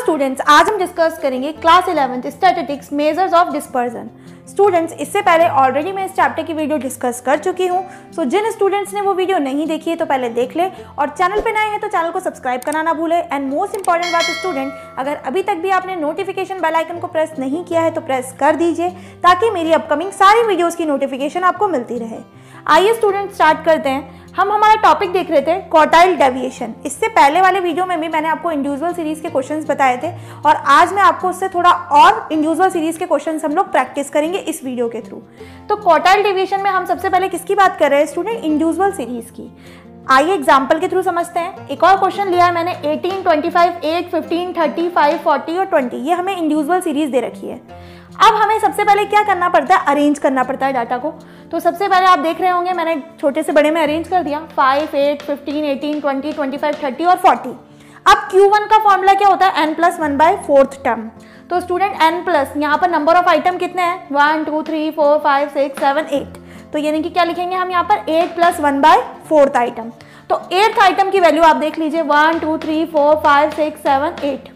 Students, आज हम discuss करेंगे class 11th statistics measures of dispersion. Students, इससे पहले ऑलरेडी मैं इस चैप्टर की वीडियो डिस्कस कर चुकी हूँ। सो जिन स्टूडेंट्स ने वो वीडियो नहीं देखी है तो पहले देख ले, और चैनल पे नए हैं तो चैनल को सब्सक्राइब करना ना भूले। एंड मोस्ट इंपॉर्टेंट बात स्टूडेंट, अगर अभी तक भी आपने नोटिफिकेशन बेल आइकन को प्रेस नहीं किया है तो प्रेस कर दीजिए, ताकि मेरी अपकमिंग सारी वीडियोज़ की नोटिफिकेशन आपको मिलती रहे। आइए स्टूडेंट स्टार्ट करते हैं। हम हमारा टॉपिक देख रहे थे क्वार्टाइल डेविएशन। इससे पहले वाले वीडियो में भी मैंने आपको इंडिविजुअल सीरीज के क्वेश्चंस बताए थे, और आज मैं आपको उससे थोड़ा और इंडिविजुअल सीरीज के क्वेश्चंस हम लोग प्रैक्टिस करेंगे इस वीडियो के थ्रू। तो क्वार्टाइल डेविएशन में हम सबसे पहले किसकी बात कर रहे हैं स्टूडेंट? इंडिविजुअल सीरीज की। आइए एग्जाम्पल के थ्रू समझते हैं। एक और क्वेश्चन लिया है मैंने 18, 25, 8, 15, 30, 5, 40 और 20। ये हमें इंडिविजुअल सीरीज दे रखी है। अब हमें सबसे पहले क्या करना पड़ता है? अरेंज करना पड़ता है डाटा को। तो सबसे पहले आप देख रहे होंगे मैंने छोटे से बड़े में अरेंज कर दिया, 5, 8, 15, 18, 20, 25, 30 और 40। अब Q1 का फॉर्मूला क्या होता है? n+1/4 term. तो स्टूडेंट n प्लस, यहाँ पर नंबर ऑफ आइटम कितने हैं? 1, 2, 3, 4, 5, 6, 7, 8। तो यानी कि क्या लिखेंगे हम यहाँ पर? 8+1/4 आइटम। तो 8th आइटम की वैल्यू आप देख लीजिए, 1, 2, 3, 4, 5, 6, 7, 8।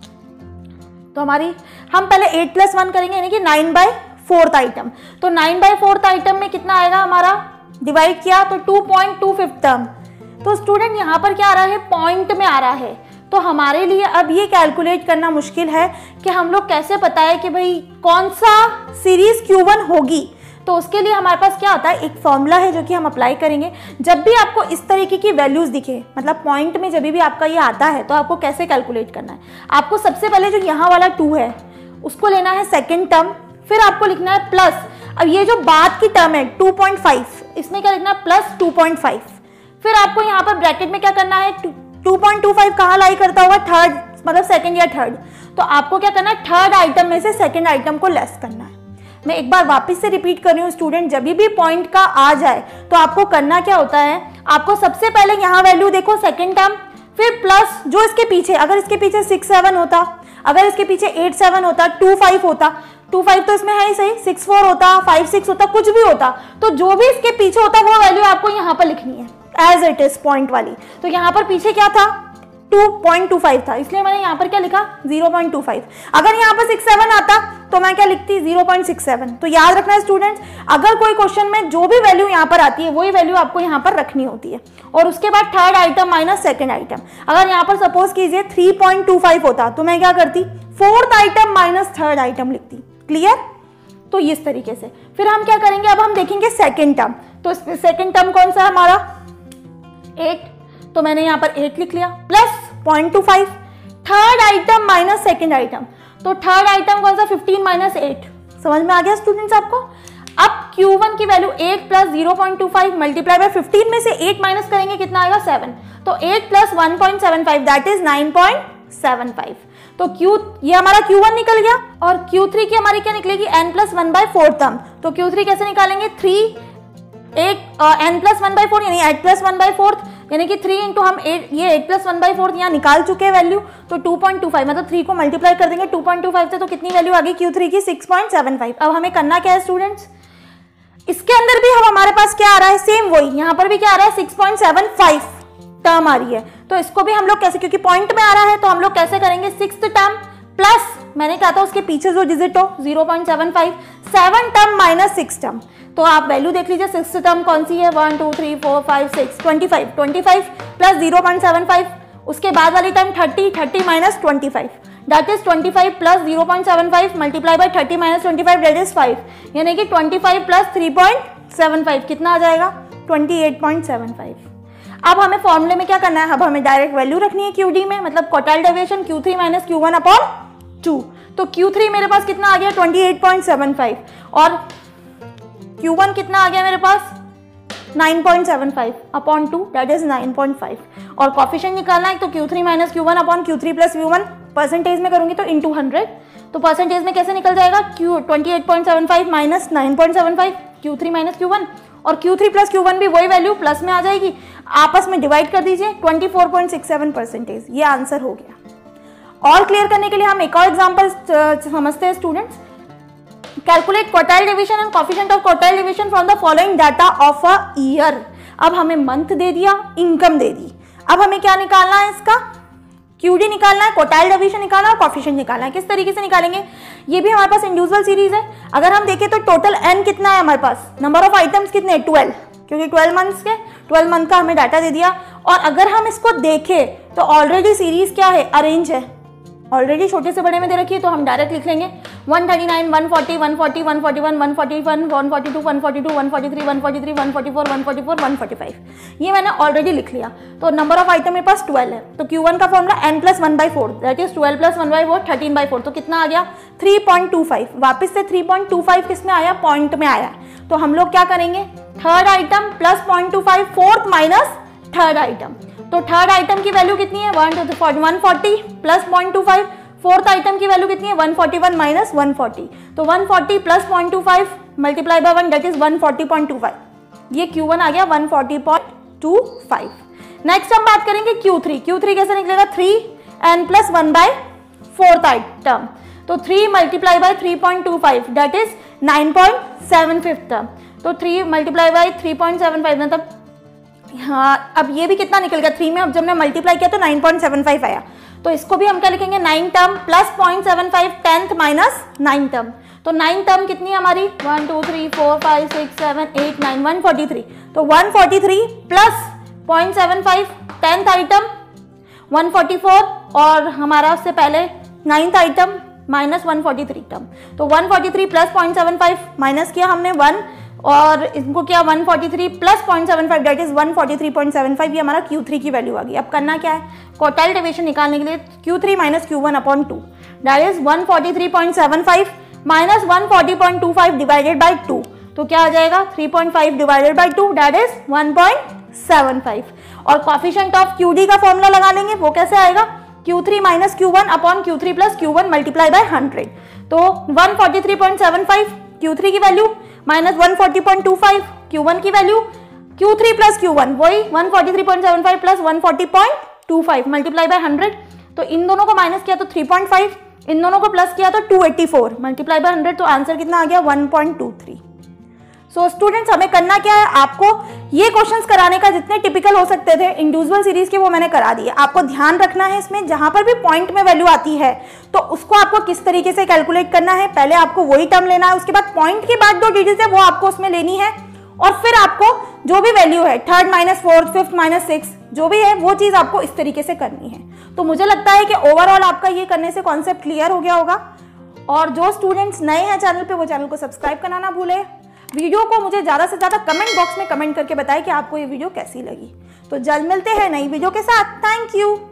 तो हम पहले 8+1 करेंगे, यानी कि 9/4 आइटम। तो 9/4 आइटम में कितना आएगा हमारा? डिवाइड किया तो 2.25 टर्म। तो स्टूडेंट यहाँ पर क्या आ रहा है? पॉइंट में आ रहा है। तो हमारे लिए अब ये कैलकुलेट करना मुश्किल है कि हम लोग कैसे पता है कि भाई कौन सा सीरीज Q1 होगी। तो उसके लिए हमारे पास क्या आता है? एक फॉर्मूला है जो कि हम अप्लाई करेंगे। जब भी आपको इस तरीके की वैल्यूज दिखे, मतलब पॉइंट में जब भी आपका ये आता है, तो आपको कैसे कैलकुलेट करना है? आपको सबसे पहले जो यहाँ वाला 2 है उसको लेना है सेकेंड टर्म, फिर आपको लिखना है प्लस। अब ये जो बाद की टर्म है 2.5, इसमें क्या लिखना है? प्लस 2.5। फिर आपको यहाँ पर ब्रैकेट में क्या करना है? 2.25 कहाँ लाई करता होगा? थर्ड, मतलब सेकेंड या थर्ड। तो आपको क्या करना है? थर्ड आइटम में से सेकेंड आइटम को लेस करना है। मैं एक बार वापस से रिपीट कर रही हूँ स्टूडेंट, जब भी पॉइंट का आ जाए तो आपको करना क्या होता है? आपको सबसे पहले यहाँ वैल्यू देखो सेकेंड टर्म, फिर प्लस जो इसके पीछे, अगर इसके पीछे 6, 7 होता, अगर इसके पीछे 8, 7 होता, 2, 5 होता, 2, 5 तो इसमें है ही सही, 6, 4 होता, 5, 6 होता, कुछ भी होता, तो जो भी इसके पीछे होता वो वैल्यू आपको यहाँ पर लिखनी है एज इट इज पॉइंट वाली। तो यहाँ पर पीछे क्या था? 2.25 था, इसलिए मैंने यहाँ पर क्या लिखा? 0.25। अगर यहाँ पर 6, 7 आता तो मैं क्या लिखती? 0.67। तो याद रखना स्टूडेंट्स, अगर कोई क्वेश्चन में जो भी वैल्यू यहाँ पर आती है वही वैल्यू आपको यहाँ पर रखनी होती है। और उसके बाद third item minus second item. अगर यहाँ पर सपोज कीजिए 3.25 होता तो मैं क्या करती? Fourth item minus third item लिखती। क्लियर? तो इस तरीके से फिर हम क्या करेंगे? अब हम देखेंगे सेकेंड टर्म। तो सेकेंड टर्म कौन सा है हमारा? 8। तो मैंने यहाँ पर 8 लिख लिया, plus 0.25। Third item minus second item. तो थर्ड आइटम कौन सा? 15 माइनस 8। समझ में आ गया स्टूडेंट्स आपको? अब Q1 की वैल्यू 8 प्लस 0.25 मल्टीप्लाई बाय 15 में से 8 माइनस करेंगे, कितना आएगा? 7। तो 8 प्लस 1.75 दैट इज 9.75। तो ये हमारा Q1 निकल गया। और Q3 की हमारी क्या निकलेगी? n+1/4 term. तो Q3 कैसे निकालेंगे? 8n+1/4 यानी 8+1/4, यानी कि 3 इंटू हम 8, ये 8+1/4 यहाँ निकाल चुके हैं वैल्यू। तो 2.25 मतलब 3 को मल्टीप्लाई कर देंगे 2.25 से, तो कितनी वैल्यू आ गई Q3 की? 6.75। अब हमें करना क्या है स्टूडेंट्स? इसके अंदर भी हमारे पास क्या आ रहा है? सेम वही, यहाँ पर भी क्या आ रहा है? 6.75 टर्म आ रही है। तो इसको भी हम लोग कैसे, क्योंकि पॉइंट में आ रहा है तो हम लोग कैसे करेंगे? 6th टर्म प्लस, मैंने कहा था उसके पीछे जो डिजिट हो 0.75, 7 टर्म माइनस 6 टर्म। तो आप वैल्यू देख लीजिए 6th टर्म कौन सी है? 1, 2, 3, 4, 5, 6, 25 प्लस 0.75। उसके बाद वाली टर्म 30 माइनस 25 that is 25 plus 0.75 multiply by 30 माइनस 25 दैट इज 5, यानी कि 25 प्लस 3.75 कितना आ जाएगा? 28.75। अब हमें फॉर्मूले में क्या करना है? अब हमें डायरेक्ट वैल्यू रखनी है QD में, मतलब quartile deviation Q3 minus Q1/2। तो Q3 मेरे पास कितना आ गया? 28.75। और Q1 कितना आ गया मेरे पास? 9.75/2 दैट इज 9.5। और कॉफिशिएंट निकालना है तो Q3 minus Q1/Q3 plus Q1 percentage में करूंगी तो इंटू 100। तो परसेंटेज में कैसे निकल जाएगा? 28.75 माइनस 9.75, Q3 माइनस Q1, और Q3 प्लस Q1 भी वही वैल्यू प्लस में आ जाएगी, आपस में डिवाइड कर दीजिए, 24.67%। ये आंसर हो गया। और क्लियर करने के लिए हम एक और एग्जांपल समझते हैं students. Calculate quartile division and coefficient of quartile division from the following data of a year. अब हमें मंथ दे दिया, इनकम दे दी। अब हमें क्या निकालना है इसका? QD निकालना है, क्वोटाइल डिवीजन निकालना है और कोफिशिएंट निकालना है। किस तरीके से निकालेंगे, ये भी हमारे पास इंडिविजुअल सीरीज है। अगर हम देखें तो टोटल n कितना है हमारे पास, नंबर ऑफ आइटम्स कितने, 12, क्योंकि 12 मंथ का हमें डाटा दे दिया। और अगर हम इसको देखें तो ऑलरेडी सीरीज क्या है, अरेंज है, ऑलरेडी छोटे से बड़े में दे रखी है, तो हम डायरेक्ट लिख लेंगे 139, 140, 140, 141, 141, 142, 142, 143, 143, 144, 144, 145, ये मैंने ऑलरेडी लिख लिया। तो नंबर ऑफ आइटम मेरे पास 12 है, तो Q1 का फॉर्मूला n + 1/4 दैट इज 12 + 1/4 13/4, तो कितना आ गया 3.25। वापस से 3.25 किस में आया, पॉइंट में आया। तो हम लोग क्या करेंगे, third item plus 0.25, fourth minus third item. तो थर्ड आइटम की वैल्यू कितनी है 140 प्लस 0.25, फोर्थ आइटम की वैल्यू कितनी है 141 माइनस 140, तो 140 plus 0.25 multiply by 1 that is 140.25, ये Q1 आ गया 140.25। नेक्स्ट हम बात करेंगे Q3 कैसे निकलेगा, 3n + 1/4 आइटम, तो 3 multiply by 3.25 that is 9.75 term, तो 3 मल्टीप्लाई बाय 3.75 मतलब हाँ, अब ये भी कितना निकल गया 3 में, अब जब हमने मल्टीप्लाई किया तो 9.75 आया, तो इसको भी हम क्या लिखेंगे 9 term plus 0.75 10th minus 9 term, तो 9 टर्म कितनी है हमारी 1 2 3 4 5 6 7 8 9 143, तो 143 प्लस 0.75 10th आइटम 144 और हमारा उससे पहले 9th आइटम माइनस 143 टर्म, तो 143 प्लस 0.75 माइनस किया हमने 1 और इनको क्या 143 प्लस 0.75 दैट इज 143.75, ये हमारा Q3 की वैल्यू आ गई। अब करना क्या है, क्वोटाइल डिवीजन निकालने के लिए Q3 minus Q1/2 that is 143.75 minus 140.25 divided by 2, तो क्या आ जाएगा 3.5 डिवाइडेड बाई 2 दैट इज 1.75। और कोफिशिएंट ऑफ QD का फॉर्मूला लगा लेंगे, वो कैसे आएगा Q3 minus Q1/Q3 plus Q1 multiply by 100, तो 143.75 Q3 की वैल्यू माइनस 140.25 Q1 की वैल्यू, Q3 प्लस Q1 वही 143.75 प्लस 140.25 मल्टीप्लाई बाय 100, तो इन दोनों को माइनस किया तो 3.5, इन दोनों को प्लस किया तो 284 मल्टीप्लाई बाय 100, तो आंसर कितना आ गया 1.23। सो स्टूडेंट्स हमें करना क्या है, आपको ये क्वेश्चंस कराने का जितने टिपिकल हो सकते थे इंडिविजुअल सीरीज के वो मैंने करा दिए। आपको ध्यान रखना है इसमें जहां पर भी पॉइंट में वैल्यू आती है तो उसको आपको किस तरीके से कैलकुलेट करना है, पहले आपको वही टर्म लेना है, उसके बाद पॉइंट के बाद जो डिजिट है वो आपको उसमें लेनी है और फिर आपको जो भी वैल्यू है third minus fourth fifth minus six जो भी है वो चीज आपको इस तरीके से करनी है। तो मुझे लगता है कि ओवरऑल आपका ये करने से कॉन्सेप्ट क्लियर हो गया होगा। और जो स्टूडेंट्स नए हैं चैनल पे वो चैनल को सब्सक्राइब करना ना भूले। वीडियो को मुझे ज़्यादा से ज़्यादा कमेंट बॉक्स में कमेंट करके बताएं कि आपको ये वीडियो कैसी लगी। तो जल्द मिलते हैं नई वीडियो के साथ। Thank you.